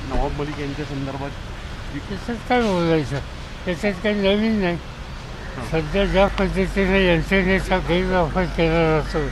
नवाब मलिक यांच्या संदर्भात त्याच्यात काय बोलायचं, त्याच्यात काही नवीन नाही. सध्या ज्या पद्धतीने यंत्रणेचा गैरवापर केला जातो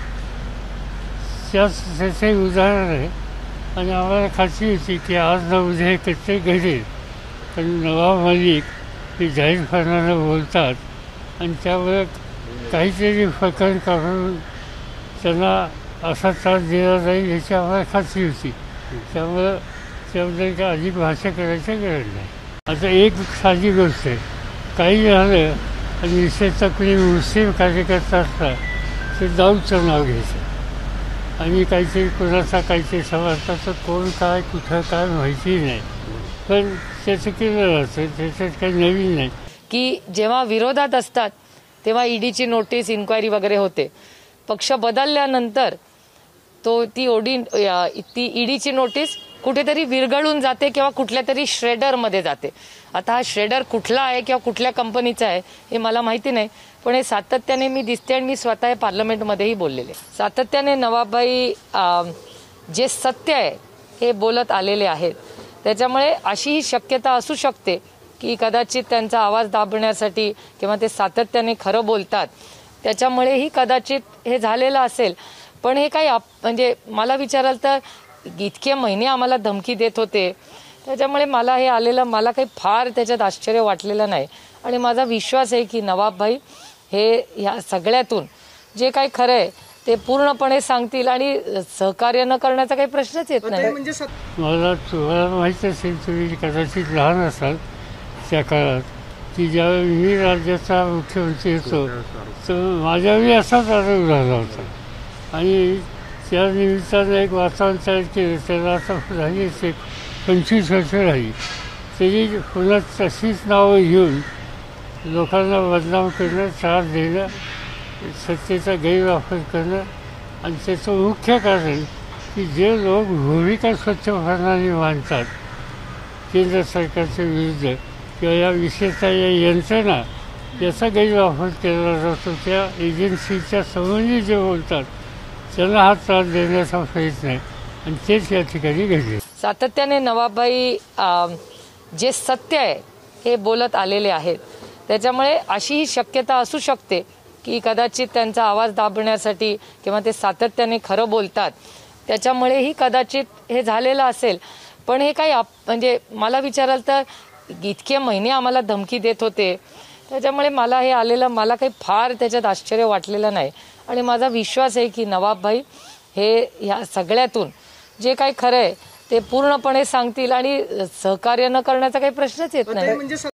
त्याचे उदाहरण आहे. आणि आम्हाला खात्री होती की आज ना उद्या हे कसे घडेल, पण नवाब मलिक हे जाहीरपणानं बोलतात आणि त्यामुळे काहीतरी प्रकरण काढून त्यांना असा त्रास दिला जाईल याची आम्हाला खात्री होती. त्यामुळं त्याबद्दल काय अधिक भाषा करायची गरज नाही. आता एक साधी गोष्ट आहे, काही झालं आणि विशेषतः कुणी मुस्लिम कार्यकर्ता असला तर दाऊदचं नाव घ्यायचं आणि काहीतरी कोणाचा काहीतरी समजता कोण काय कुठं काय माहिती नाही, पण त्याचं केलं जातं. त्याच्यात काही नवीन नाही. की जेव्हा विरोधात असतात तेव्हा ईडीची नोटीस, इन्क्वायरी वगैरे होते. पक्ष बदलल्यानंतर ती ईडीची नोटीस कुठेतरी विरघळून जाते किंवा कुठल्या तरी श्रेडरमध्ये जाते. आता हा श्रेडर कुठला आहे किंवा कुठल्या कंपनीचा आहे हे मला माहिती नाही, पण हे सातत्याने मी दिसते आणि मी स्वतः पार्लमेंटमध्येही बोललेले. सातत्याने नवाबभाई जे सत्य आहे हे बोलत आलेले आहेत. त्याच्यामुळे अशी ही शक्यता असू शकते की कदाचित त्यांचा आवाज दाबण्यासाठी किंवा ते सातत्याने खरं बोलतात त्याच्यामुळेही कदाचित हे झालेलं असेल. पण हे काही म्हणजे मला विचाराल तर इतके महिने आम्हाला धमकी देत होते, त्याच्यामुळे मला हे आलेलं मला काही फार त्याच्यात आश्चर्य वाटलेलं नाही. आणि माझा विश्वास आहे की नवाबभाई हे ह्या सगळ्यातून जे काही खरं आहे ते पूर्णपणे सांगतील आणि सहकार्य न करण्याचा काही प्रश्नच येत नाही. मला तुम्हाला माहीत असेल, तुम्ही कदाचित लहान असाल त्या काळात, की ज्यावेळी मी राज्याचा मुख्यमंत्री होतो तर माझ्यावेळी असाच आरोप झाला होता आणि त्या निमित्तानं एक वातावरण तयार केलं. त्याला आता झाली असे 25 वर्ष राहिली तरी पुन्हा तशीच नावं घेऊन लोकांना बदनाम करणं, त्रास देणं, सत्तेचा गैरवापर करणं. आणि त्याचं मुख्य कारण की जे लोक भूमिका स्वच्छपणाने मांडतात केंद्र सरकारच्या विरुद्ध किंवा या विशेषतः या यंत्रणा याचा गैरवापर केला जातो, त्या एजन्सीच्या संबंधी जे बोलतात त्यांना हा त्रास देण्याचा प्रयत्न आहे आणि तेच या ठिकाणी घडले. सातत्याने नवाबभाई जे सत्य आहे हे बोलत आलेले आहेत. त्याच्यामुळे अशी ही शक्यता असू शकते की कदाचित त्यांचा आवाज दाबण्यासाठी किंवा ते सातत्याने खरं बोलतात त्याच्यामुळेही कदाचित हे झालेलं असेल. पण हे काही म्हणजे मला विचाराल तर इतके महिने आम्हाला धमकी देत होते, त्याच्यामुळे मला हे आलेलं मला काही फार त्याच्यात आश्चर्य वाटलेलं नाही. आणि माझा विश्वास आहे की नवाबभाई हे ह्या सगळ्यातून जे काही खरं आहे ते पूर्णपणे सांगतील आणि सहकार्य न करण्याचा काही प्रश्नच येत नाही.